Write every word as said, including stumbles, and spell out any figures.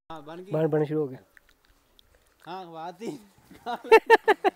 हाँ बन गई। बन बन शुरू हो गया। हाँ बात ही